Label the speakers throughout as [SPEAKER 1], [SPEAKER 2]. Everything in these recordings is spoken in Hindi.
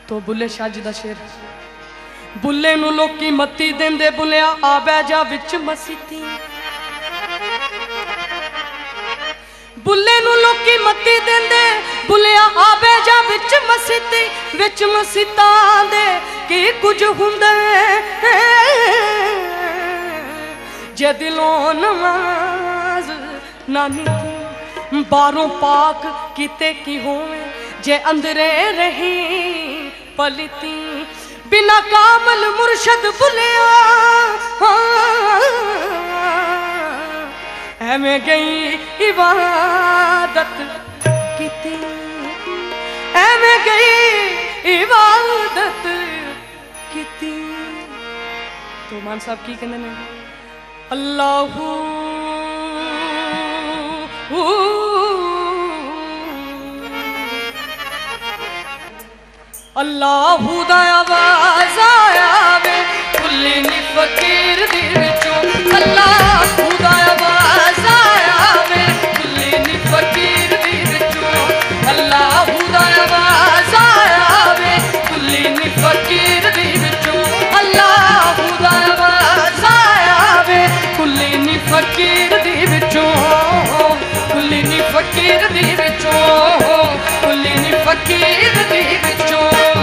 [SPEAKER 1] तो बुले शाह जी दा शेर। बुले नू लोकी मत्ती देंदे बुलिया आ बै जा विच मसीती। बुले नू लोकी मत्ती देंदे बुलिया आ बै जा विच मसीती। विच मसीतां दे की कुछ हुंदा जे दिलों नमाज नानी थी। बारों पाक किते की होवे जे अंदरे रही पलिती। बिना कामल मुर्शद बुलिया एवें गई इबादत कीती। एवें गई इबादत कीती। तो मान साहब की कहंदे ने अल्लाहू अल्लाहू दा आवाज़ आया वे कुल्ली नी फकीर दी विचों। अल्लाहू दा आवाज़ आया वे कुल्ली नी फकीर दी विचों। अल्लाहू दा आवाज़ आया वे कुल्ली नी फकीर दी विचों। अल्लाहू दा आवाज़ आया वे कुल्ली नी फकीर दी विचों। कुल्ली नी फकीर दी विचों। कुल्ली नी फकीर दी विचों।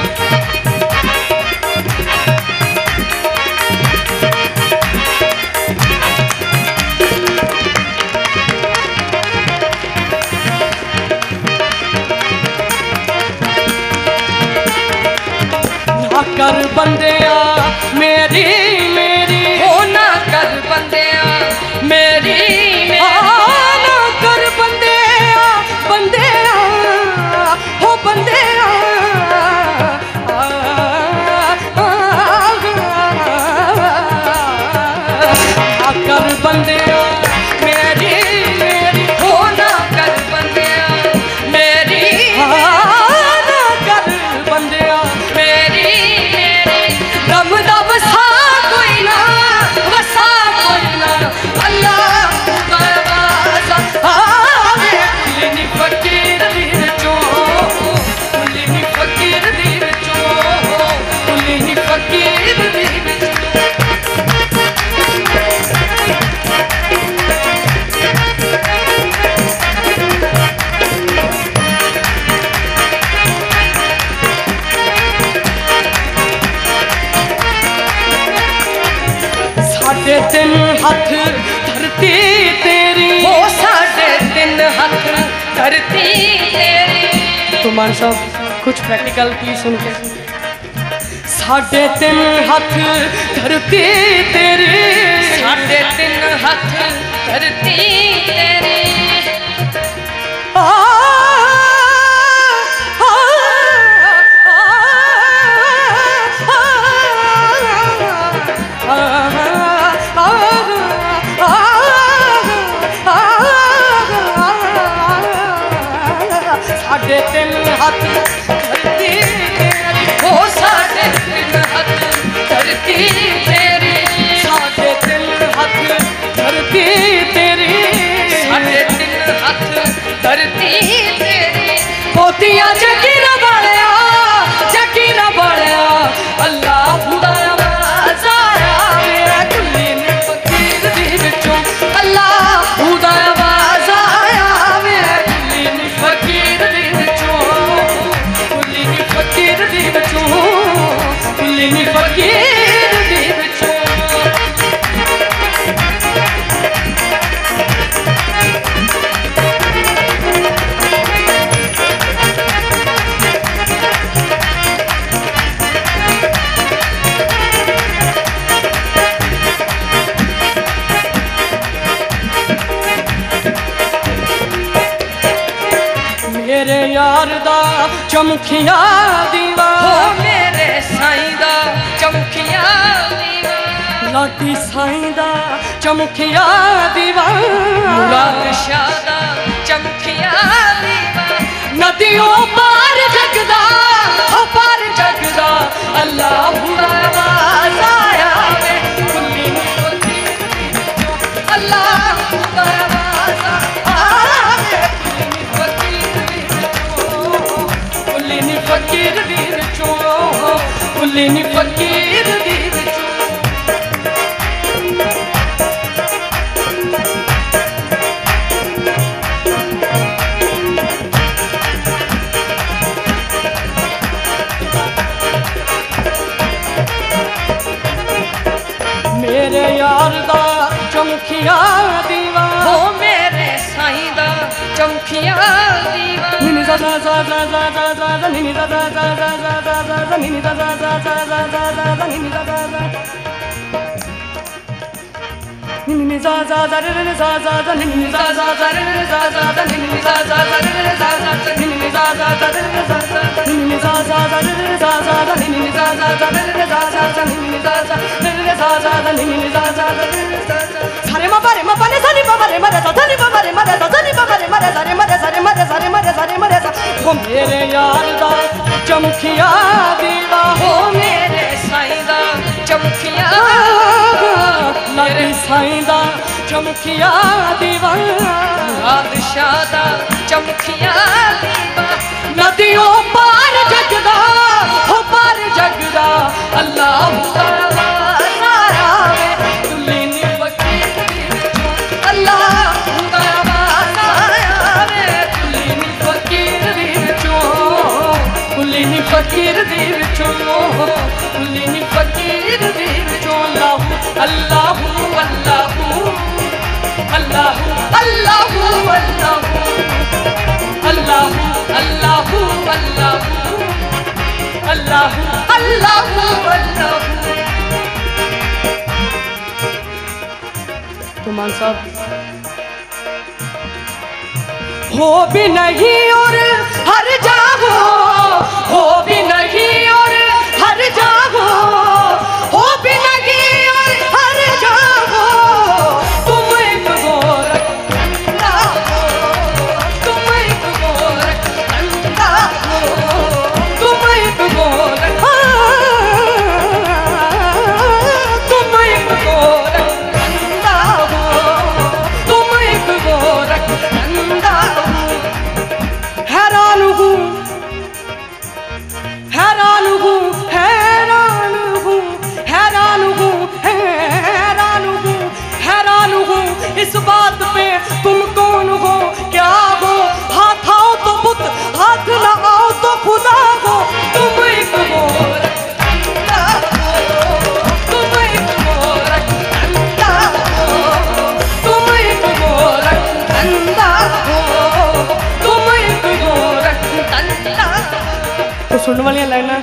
[SPEAKER 1] कर बंदिया मेरी मेरी हो ना कर बंदिया मेरी ना कर बंदिया बंदिया हो बंदिया कर बंदिया मेरी मेरी हो ना कर बंदिया मेरी ना कर बंदिया मेरी। दम दम सा कोई ना वसा कोई ना अल्लाह दा आवाज़ आवे कुल्ली नी फकीर दी विचों। कुल्ली नी फकीर दी विचों। कुल्ली नी फकीर दी विचों। साढ़े तीन हाथ धरती तेरी हो साढ़े तीन हाथ धरती तेरी। तो मान साहब कुछ प्रैक्टिकल प्लीज सुन के। साढ़े तीन हाथ धरती तेरी साढ़े तीन हाथ धरती तेरी। साढ़े तीन हाथ धरती तेरी हो साढ़े तीन हाथ धरती तेरी। साढ़े तीन हाथ धरती तेरी साढ़े तीन हाथ धरती तेरी। पोतियां जकीरा बालिया जकीरा बालिया अल्लाहू दा आवाज़ आया मेरा कुल्ली नी फकीर दी विचों। अल्लाहू दा आवाज़ आया मेरा कुल्ली नी फकीर दी विचों। कुल्ली नी फकीर दी विचों। कुल्ली नी फकीर दी विचों। मेरे यार दा चमखिया दीवा हो मेरे साईं दा चमखिया दीवा। लाटी साईं दा चमखिया दीवा। मुराद शाह दा चमखिया दीवा। नदियों पार जगदा हो पार जगदा अल्लाहू दा आवाज़ आया वे कुल्ली नी फकीर दी विचों। अल्लाहू दा आवाज़ आया वे कुल्ली नी फकीर दी विचों। कुल्ली नी फकीर दी विचों। कुल्ली नी फकीर दी विचों मेरे यार दा चमकिया दीवा
[SPEAKER 2] हो मेरे साईं दा चमकिया दीवा
[SPEAKER 1] निनी दा दा दा दा दा दा दा निनी दा दा दा दा दा दा दा निनी दा दा दा दा दा दा दा निनी दा दा दा निनी दा दा दा रे दा दा दा निनी दा दा दा रे दा दा दा निनी दा दा दा रे दा दा निनी दा दा दा रे दा दा निनी दा दा दा रे दा दा निनी दा दा दा रे दा दा निनी दा दा रे दा दा निनी दा दा रे दा दा सारे मा बारे मा पाने सानी मा बारे मा दा सानी मा बारे मा दा सानी मा बारे मा दा सारे मा दा सारे मा दा सारे मा दा सारे मा दा हो मेरे यार दा चमकिया दीवा
[SPEAKER 2] हो मेरे साईं दा चमकिया
[SPEAKER 1] मेरे साईं दा चमकिया दीवा
[SPEAKER 2] बादशाह दा चमकिया दीवा
[SPEAKER 1] नदियों पार जगदा हो पार जगदा अल्लाह सारा वे कुल्ली नी फकीर दी विचों अल्लाह सारा वे कुल्ली नी फकीर दी विचों कुल्ली नी फकीर दी विचों कुल्ली नी फकीर दी विचों अल्लाह अल्लाह अल्लाह अल्लाह अल्लाह अल्लाह अल्लाह अल्लाह अल्लाह अल्लाह तुमान साहब हो भी नहीं और हर जागो हो भी नहीं और हर जागो हो भी नहीं और हर जागो तुम एक गोरख बंदा हो तुम एक गोरख बंदा हो तुम एक गोरख तुम एक गोरख बंदा हो तुम एक गोरख बंदा हो हैरान हूँ हैरान हूँ हैरान हूँ हैरान हूँ हैरान हूँ हैरान हूँ इस बात पे तुम कौन हो क्या हो हाथ आओ तो बुत हाथ ना आओ तो खुदा हो तुम एक गोरख बंदा हो तुम एक गोरख बंदा हो तुम एक गोरख बंदा हो तुम एक गोरख बंदा तो सुनने वाली लाइना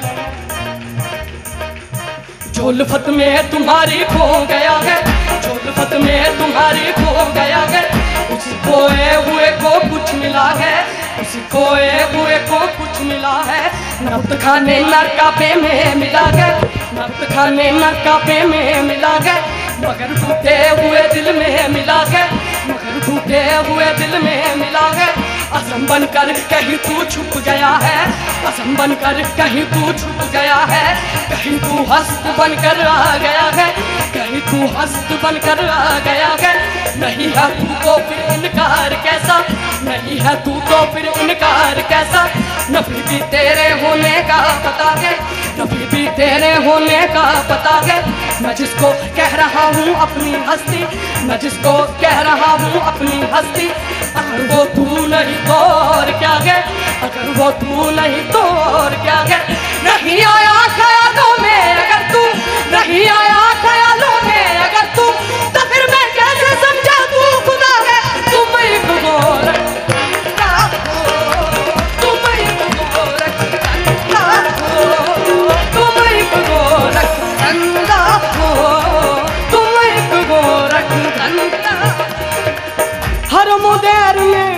[SPEAKER 1] झोलफत में तुम्हारी खो गया है झोलफत में तुम्हारी खो गया है उसी खोए हुए को कुछ मिला है उसी खोए हुए को कुछ मिला है नब्त खाने नरकाबे में मिला है नब्त खाने नरकाबे में मिला है मगर टूटे हुए दिल में मिला है मगर टूटे हुए दिल में मिला है असम बनकर कहीं तू छुप गया है असम बनकर कहीं तू छुप गया है कहीं तू हस्त बनकर आ गया है कहीं तू हस्त बनकर आ गया है नहीं है तू तो फिर इनकार कैसा नहीं है तू तो फिर इनकार कैसा नफी भी तेरे होने का पता है नफी भी तेरे होने का पता है मैं जिसको कह रहा हूँ अपनी हस्ती मैं जिसको कह रहा हूँ अपनी हस्ती अगर वो तू नहीं तो और क्या है अगर वो तू नहीं तो और क्या है नहीं आया ख्यालों में अगर तू नहीं आया ख्यालों में अगर तू तो फिर मैं कैसे समझा तू खुदा है तुम एक गोरख बंदा हो तुम एक गोरख बंदा हो तुम एक गोरख बंदा हो तुम एक गोरख बंदा हर मुदेर में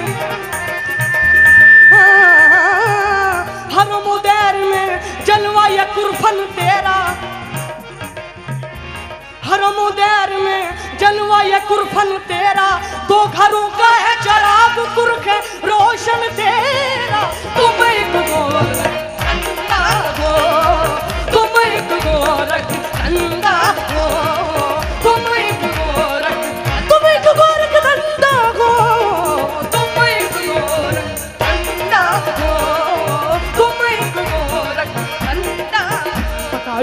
[SPEAKER 1] हर मुदेर में जलवा या कुरफन तेरा हर मुदेर में जलवा या कुरफन तेरा दो घरों का है चराग कुर्ख है रोशन तेरा तुम एक गोरख बंदा हो तुम एक गोरख बंदा हो तुम एक गोरख धंधा हो तुम एक गोरख धंधा हो तुम एक गोरख धंधा